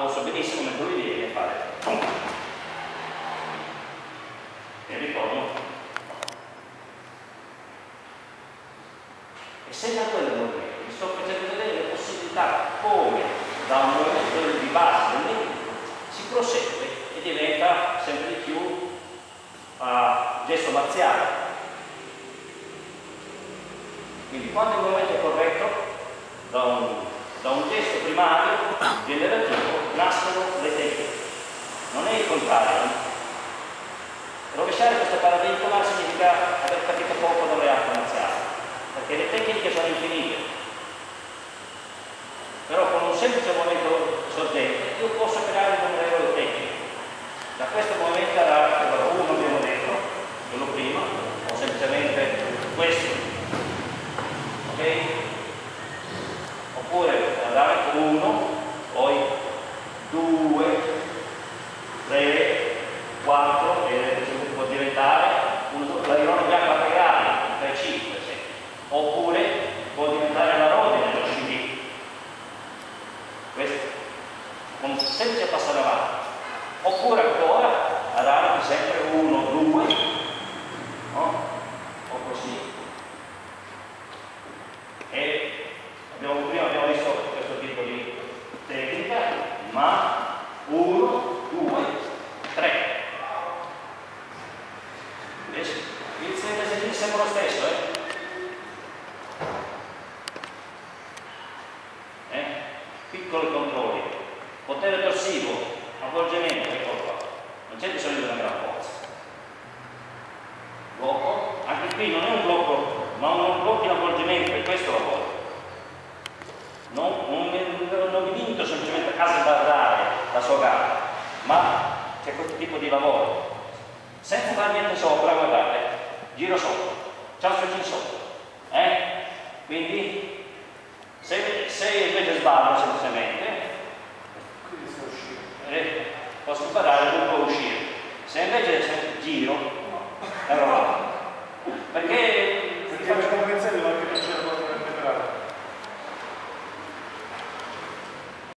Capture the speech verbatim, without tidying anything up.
posso benissimo metterlo lì e fare e ritorno. E se da quel momento vi sto facendo vedere le possibilità come da un momento di base del movimento si prosegue e diventa sempre di più uh, gesto marziale. Quindi quando il momento è corretto, da un, da un gesto primario generativo nascono le tecniche. Non è il contrario. Eh? Rovesciare questo paradigma significa aver capito poco delle arti marziali, perché le tecniche sono infinite. Però con un semplice momento sorgente io posso creare un numero di tecniche. Da questo momento all'altro, uno abbiamo detto, quello prima, o semplicemente questo. Ok? Oppure andare con uno, poi due, tre, quattro, e può diventare un l'airone bianco integrale, un tre cinque, oppure può diventare la rodina dello sci. Questo, con un semplice passare avanti. Oppure ancora andare sempre uno, due, no? O così. E abbiamo, prima abbiamo visto questo tipo di tecnica, ma uno, due, tre. Il è sempre lo stesso, eh? eh? Piccoli controlli. Potere torsivo, avvolgimento, eccolo qua. Non c'è bisogno di una gran forza. Blocco, anche qui non è un blocco, ma un blocco in avvolgimento, e questo lavoro. Non, non, non vi limito semplicemente a casalbarrare la sua gara, ma c'è questo tipo di lavoro. Senza fare niente sopra, guardate, giro sopra, c'è il suo sopra. Eh? Quindi, se, se invece sbaglio,